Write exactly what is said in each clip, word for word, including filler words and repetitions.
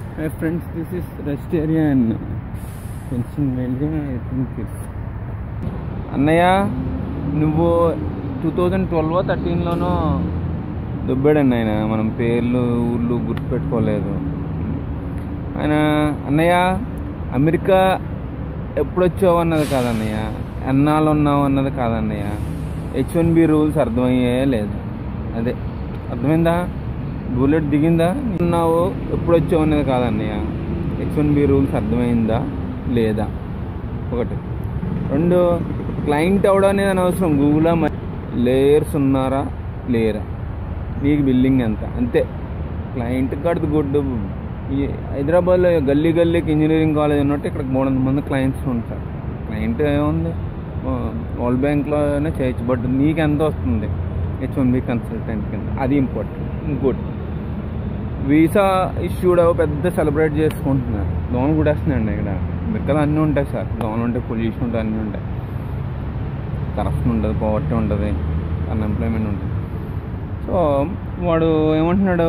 My friends, this is rest area in Pennsylvania, I think it's. అన్నయ్య నువ్వు two thousand twelve థర్టీన్లోనూ దుబ్బాడండి ఆయన. మనం పేర్లు ఊళ్ళు గుర్తుపెట్టుకోలేదు ఆయన. అన్నయ్య అమెరికా ఎప్పుడొచ్చావు అన్నది కాదన్నయ్య, ఎన్నాళ్ళు ఉన్నావు అన్నది కాదన్నయ్య. హెచ్ వన్ బి రూల్స్ అర్థమయ్యే లేదు. అదే అర్థమైందా? బుల్లెట్ దిగిందా ఉన్నావు ఎప్పుడు వచ్చావు అనేది కాదన్నయ్య. హెచ్ వన్ బి రూల్స్ అర్థమైందా లేదా ఒకటి. రెండు, క్లయింట్ అవడం అనేది అనవసరం. గూగుల్లో లేయర్స్ ఉన్నారా లేరా, నీకు బిల్లింగ్ ఎంత అంతే. క్లయింట్ కాదు గుడ్. ఈ హైదరాబాద్లో గల్లీ గల్లీకి ఇంజనీరింగ్ కాలేజ్ ఉన్నట్టు ఇక్కడ మూడు వందల మంది క్లయింట్స్ ఉంటారు. క్లయింట్ ఏముంది, వరల్డ్ బ్యాంక్లోనే చేయొచ్చు. బట్ నీకు ఎంత వస్తుంది హెచ్ వన్ బి కన్సల్టెంట్ కింద, అది ఇంపార్టెంట్. ఇంకోటి, వీసా ఇష్యూడ్ పెద్ద సెలబ్రేట్ చేసుకుంటున్నారు. లోన్ కూడా వస్తున్నాయండి ఇక్కడ. అమెరికాలో అన్నీ ఉంటాయి సార్. లోన్ ఉంటాయి, పొల్యూషన్ ఉంటాయి, అన్నీ ఉంటాయి. కరప్షన్ ఉంటుంది, పవర్టీ ఉంటుంది, అన్ఎంప్లాయ్మెంట్ ఉంటుంది. సో వాడు ఏమంటున్నాడు,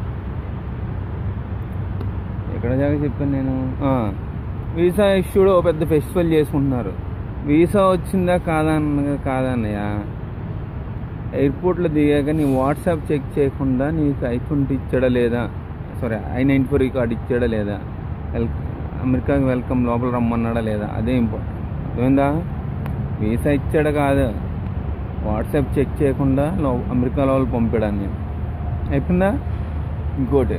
ఎక్కడ జాగా చెప్పాను నేను, వీసా ఇష్యూడ్ పెద్ద ఫెస్టివల్ చేసుకుంటున్నారు. వీసా వచ్చిందా కాదా అన్న కాదన్నయ్య. ఎయిర్పోర్ట్లో దిగాక నీ వాట్సాప్ చెక్ చేయకుండా నీకు ఐ ట్వంటీ ఇచ్చాడా లేదా, sorry I ninety four card ఇచ్చాడా లేదా, వెల్ అమెరికాకి వెల్కమ్ లోపల రమ్మన్నాడా లేదా, అదే ఇంపార్టెంట్. అర్థమైందా? వీసా ఇచ్చాడా కాదు, వాట్సాప్ చెక్ చేయకుండా లో అమెరికా లోపల పంపాడని నేను. అయిపోయిందా? ఇంకోటి,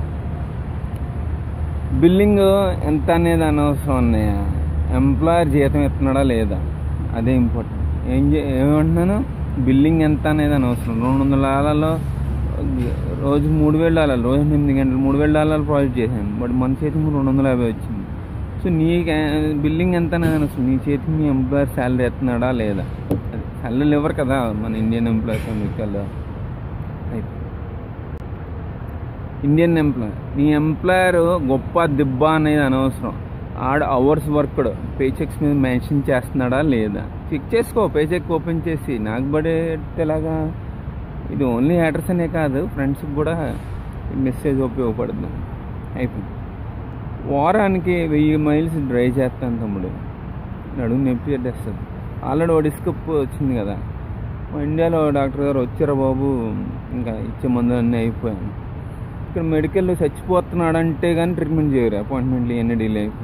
బిల్లింగ్ ఎంత అనేది అనవసరం అన్నయ్య. ఎంప్లాయర్ జీతం ఇస్తున్నాడా లేదా, అదే ఇంపార్టెంట్. ఏం చే ఏమంటున్నాను, బిల్లింగ్ ఎంత అనేది అనవసరం. రెండు వందల డాలర్లో రోజు మూడు వేల డాలర్లు రోజు ఎనిమిది గంటలు మూడు వేల డాలర్లు ప్రాజెక్ట్ చేశాను. బట్ మన చేతికి రెండు వందల యాభై వచ్చింది. సో నీ బిల్లింగ్ ఎంత అనేది అనవసరం. నీ చేతికి మీ ఎంప్లాయర్ శాలరీ ఎత్తున్నాడా లేదా, అది శాలరీలు ఇవ్వరు కదా మన ఇండియన్ ఎంప్లాయర్స్ అమెరికాలో. అయితే ఇండియన్ ఎంప్లాయర్, నీ ఎంప్లాయర్ గొప్ప దిబ్బ అనేది అనవసరం. ఆడ అవర్స్ వర్క్డ్ పే చెక్స్ మీద మెన్షన్ చేస్తున్నాడా లేదా చెక్ చేసుకో. పే చెక్ ఓపెన్ చేసి నాకు పడేలాగా. ఇది ఓన్లీ హ్యాటర్స్ అనే కాదు, ఫ్రెండ్స్కి కూడా మెసేజ్ ఉపయోగపడుతుంది. అయిపోయింది. వారానికి వెయ్యి మైల్స్ డ్రైవ్ చేస్తాను తమ్ముడు, నడుము నొప్పి పెట్టేస్తుంది. ఆల్రెడీ ఓ డిస్కప్ వచ్చింది కదా. మా ఇండియాలో డాక్టర్ గారు వచ్చారా బాబు, ఇంకా ఇచ్చే మందులు అన్నీ అయిపోయాను. ఇక్కడ మెడికల్లో చచ్చిపోతున్నాడంటే కానీ ట్రీట్మెంట్ చేయరు, అపాయింట్మెంట్లు ఇవన్నీ డిలే అయిపోతాయి.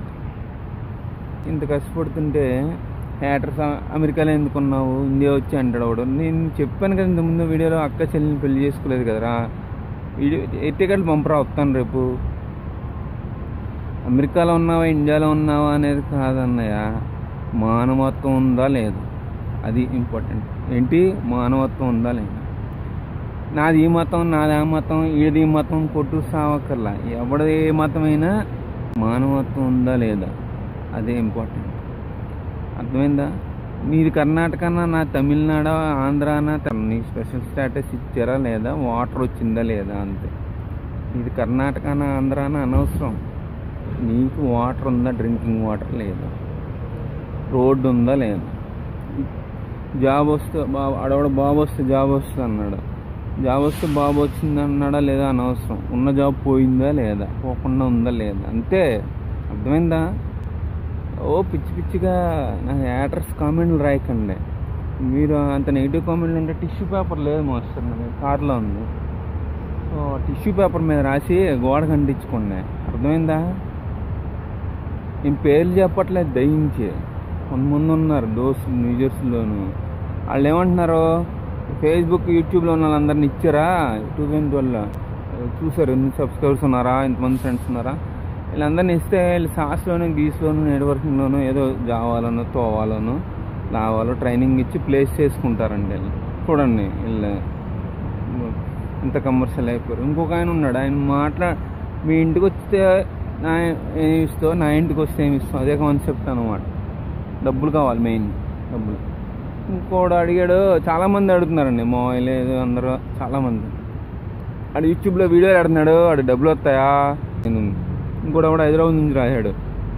ఇంత కష్టపడుతుంటే హ్యాటర్స్ అమెరికాలో ఎందుకున్నావు, ఇండియా వచ్చి అంటాడు వాడు. నేను చెప్పాను కదా ఇంతకుముందు వీడియోలో, అక్క చెల్లిని పెళ్లి చేసుకోలేదు కదరా, వీడియో ఎట్టికెళ్ళి పంపరా వస్తాను రేపు. అమెరికాలో ఉన్నావా ఇండియాలో ఉన్నావా అనేది కాదన్నయ్య, మానవత్వం ఉందా లేదా, అది ఇంపార్టెంట్. ఏంటి, మానవత్వం ఉందా లేదా. నాది ఈ మతం, నాది ఆ మతం, ఈడది ఈ మతం కొట్టు సావక్కర్లా. ఎవడది ఏ మతమైనా మానవత్వం ఉందా లేదా, అదే ఇంపార్టెంట్. అర్థమైందా? నీది కర్ణాటకనా, నా తమిళనాడు, ఆంధ్రానా, నీకు స్పెషల్ స్టేటస్ ఇచ్చారా లేదా, వాటర్ వచ్చిందా లేదా, అంతే. నీది కర్ణాటకనా ఆంధ్రానా అనవసరం. నీకు వాటర్ ఉందా, డ్రింకింగ్ వాటర్ లేదా, రోడ్డు ఉందా లేదా, జాబ్ వస్తే బాబు అడవడ బాబు వస్తే జాబ్ వస్తుంది అన్నాడు. జాబ్ వస్తే బాబు వచ్చింది అన్నాడా లేదా అనవసరం. ఉన్న జాబ్ పోయిందా లేదా, పోకుండా ఉందా లేదా, అంతే. అర్థమైందా? ఓ పిచ్చి పిచ్చిగా నా యాటర్స్ కామెంట్లు రాయకండి. మీరు అంత నెగిటివ్ కామెంట్లు ఉంటే టిష్యూ పేపర్ లేదు మాస్టర్, నాకు కార్లో ఉంది. సో టిష్యూ పేపర్ మీద రాసి గోడ కంటించుకోండి. అర్థమైందా? నేను పేర్లు చెప్పట్లేదు దయించి. కొంతమంది ఉన్నారు దోస్తులు న్యూజెర్సీలోను, వాళ్ళు ఏమంటున్నారు, ఫేస్బుక్ యూట్యూబ్లో ఉన్న వాళ్ళందరినీ ఇచ్చారా టూ థౌజండ్ ట్వెల్వ్లో చూసారు, ఎన్ని సబ్స్క్రైబర్స్ ఉన్నారా, ఎంతమంది ఫ్రెండ్స్ ఉన్నారా, వీళ్ళందరినీ ఇస్తే వీళ్ళు సాస్లోను గీస్లోను నెట్వర్కింగ్లోను ఏదో జావాలోను తోవాలోను లావాలో ట్రైనింగ్ ఇచ్చి ప్లేస్ చేసుకుంటారండి వీళ్ళు. చూడండి వీళ్ళు ఇంత కమర్షియల్ అయిపోయారు. ఇంకొక ఆయన ఉన్నాడు, ఆయన మాట్లా మీ ఇంటికి వస్తే నా ఏమి ఇస్తావు, నా ఇంటికి వస్తే ఏమి ఇస్తావు, అదే కాన్సెప్ట్ అనమాట. డబ్బులు కావాలి, మెయిన్ డబ్బులు. ఇంకోటి అడిగాడు, చాలామంది అడుగుతున్నారండి మా లేదు అందరూ చాలామంది. ఆడు యూట్యూబ్లో వీడియోలు ఆడుతున్నాడు, ఆడు డబ్బులు వస్తాయా. ఇంకోటి కూడా హైదరాబాద్ నుంచి రాశాడు,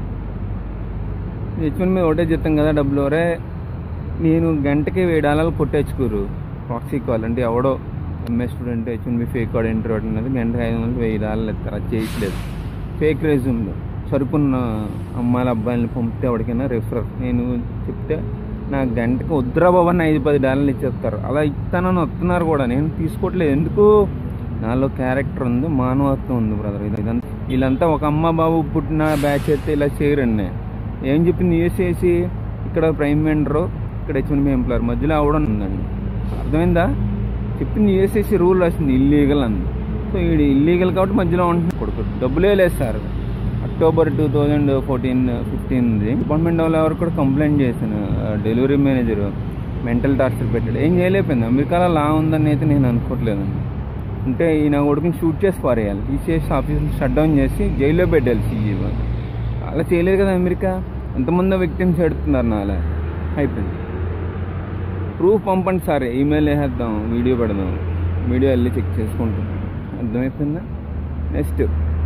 హెచ్ వన్ మీద ఒకటే చెప్తాం కదా డబ్బులు. వరే నేను గంటకి వెయ్యి డాలర్లు కొట్టేచ్చుకోరు ప్రాక్సీ కాల్ అంటే. ఎవడో MA student H one B fake card interview అనేది గంటకి ఐదు వందలు వెయ్యి డాలర్లు ఇస్తారు, అది చేయట్లేదు. ఫేక్ రెజ్యూమ్లు సరుకున్న అమ్మాయిల అబ్బాయిని పంపితే ఎవరికైనా రెఫరర్ నేను చెప్తే నాకు గంటకి వద్దురా బాబు అని ఐదు పది డాలర్లు ఇచ్చేస్తారు. అలా ఇస్తానని వస్తున్నారు కూడా, నేను తీసుకోవట్లేదు. ఎందుకు? నాలో క్యారెక్టర్ ఉంది, మానవత్వం ఉంది బ్రదర్. ఇదంతా వీళ్ళంతా ఒక అమ్మ బాబు పుట్టిన బ్యాచ్ అయితే ఇలా చేయరండి. ఏం చెప్పింది యూఎస్ఏసి, ఇక్కడ ప్రైమ్ వెండరు, ఇక్కడ హెచ్ఎన్బి ఎంప్లాయర్ మధ్యలో అవడం ఉందండి. అర్థమైందా? చెప్పింది యూఎస్ఏసి రూల్ రాసింది ఇల్లీగల్ అంది. సో వీడు ఇల్లీగల్ కాబట్టి మధ్యలో ఉంటున్నాడు. కొడుకు డబ్బులే లేదు sir. October two thousand fourteen ఫిఫ్టీన్ది డిపార్ట్మెంట్ వాళ్ళు ఎవరు కూడా కంప్లైంట్ చేశాను. డెలివరీ మేనేజర్ మెంటల్ టార్చర్ పెట్టాడు. ఏం చేయలేకపోయింది. అమెరికాలో లా ఉందని అయితే నేను అనుకోవట్లేదండి. అంటే ఈయన కొడుకుని షూట్ చేసి పారేయాలి, తీసేసి ఆఫీసులు షట్ డౌన్ చేసి జైల్లో పెట్టాలి సీఈఓ. అలా చేయలేదు కదా అమెరికా. ఎంతమంది విక్టిమ్స్ ఎడుతున్నారు నా అలా అయిపోయింది. ప్రూఫ్ పంపండి సార్, ఈమెయిల్ వేసేద్దాం, వీడియో పెడదాం, వీడియో వెళ్ళి చెక్ చేసుకుంటాం. అర్థమైపోయిందా? నెక్స్ట్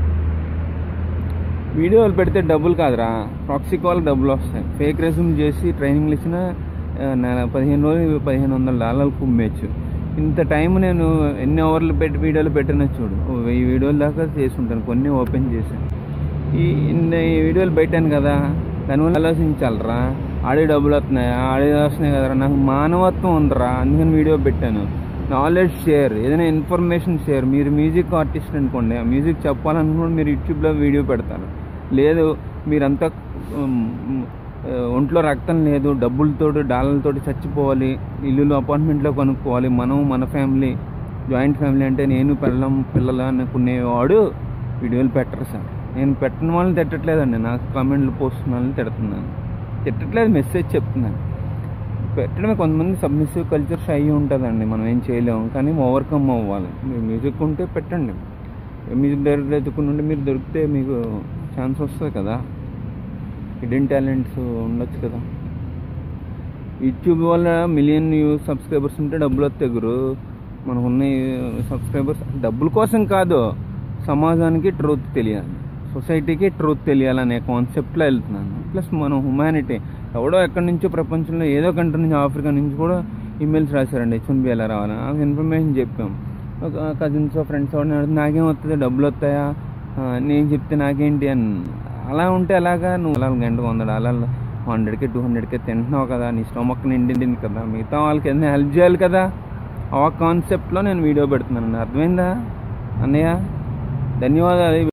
వీడియోలు పెడితే డబ్బులు కాదురా, ప్రాక్సీ కాల్ డబ్బులు వస్తాయి. ఫేక్ రెజ్యూమ్ చేసి ట్రైనింగ్లు ఇచ్చిన నెల పదిహేను రోజులు పదిహేను వందల డాలర్లు కుమ్మేచ్చు. ఇంత టైం నేను ఎన్ని అవర్లు పెట్టి వీడియోలు పెట్టినా చూడు, వెయ్యి వీడియోల దాకా చేసి ఉంటాను. కొన్ని ఓపెన్ చేశాను. ఈ ఇన్ని వీడియోలు పెట్టాను కదా, దానివల్ల ఆలోచించాలరా. ఆడే డబ్బులు వస్తున్నాయా, ఆడే వస్తున్నాయి కదరా. నాకు మానవత్వం ఉందరా, అందుకని వీడియో పెట్టాను. నాలెడ్జ్ షేర్, ఏదైనా ఇన్ఫర్మేషన్ షేర్. మీరు మ్యూజిక్ ఆర్టిస్ట్ అనుకోండి, ఆ మ్యూజిక్ చెప్పాలనుకోండి, మీరు యూట్యూబ్లో వీడియో పెడతారు. లేదు మీరంతా ఒంట్లో రక్తం లేదు, డబ్బులతోటి డాలర్లతోటి చచ్చిపోవాలి, ఇల్లులు అపార్ట్మెంట్లో కొనుక్కోవాలి, మనం మన ఫ్యామిలీ జాయింట్ ఫ్యామిలీ అంటే నేను పిల్లం పిల్లలు అనుకునేవాడు వీడియోలు పెట్టరు సార్. నేను పెట్టిన వాళ్ళని తిట్టట్లేదండి, నాకు కామెంట్లు పోస్ట్ వాళ్ళని తిడుతున్నాను. తిట్టట్లేదు, మెసేజ్ చెప్తున్నాను. పెట్టడమే. కొంతమంది సబ్మిసివ్ కల్చర్స్ అయ్యి ఉంటుందండి, మనం ఏం చేయలేము. కానీ ఓవర్కమ్ అవ్వాలి. మీరు మ్యూజిక్ ఉంటే పెట్టండి. మ్యూజిక్ డైరెక్టర్ ఎత్తుకుని ఉంటే మీరు దొరికితే మీకు ఛాన్స్ వస్తుంది కదా. హిడెన్ టాలెంట్స్ ఉండొచ్చు కదా. యూట్యూబ్ వల్ల మిలియన్ వ్యూస్ సబ్స్క్రైబర్స్ ఉంటే డబ్బులు వస్తాయి గురు. మనకున్న సబ్స్క్రైబర్స్ డబ్బుల కోసం కాదు, సమాజానికి ట్రూత్ తెలియాలి, సొసైటీకి ట్రూత్ తెలియాలనే కాన్సెప్ట్లో వెళ్తున్నాను. ప్లస్ మనం హ్యుమానిటీ. ఎవడో ఎక్కడి నుంచో ప్రపంచంలో ఏదో కంట్రీ నుంచి, ఆఫ్రికా నుంచి కూడా ఈమెయిల్స్ రాశారండి హెచ్ఎన్బి ఎలా రావాలి. నాకు ఇన్ఫర్మేషన్ చెప్పాం. ఒక కజిన్స్ ఫ్రెండ్స్ ఎవరిని అడిగితే నాకేం వస్తుంది, డబ్బులు వస్తాయా, నేను చెప్తే నాకేంటి అని. అలా ఉంటే అలాగా నువ్వు అలా గంటకు వంద డాలర్లు హండ్రెడ్కి టూ హండ్రెడ్కి తింటున్నావు కదా, నీ స్టమక్ నిండింది కదా, మిగతా వాళ్ళకి ఏదైనా హెల్ప్ చేయాలి కదా. ఆ కాన్సెప్ట్లో నేను వీడియో పెడుతున్నాను. అర్థమైందా అన్నయ్య? ధన్యవాదాలు.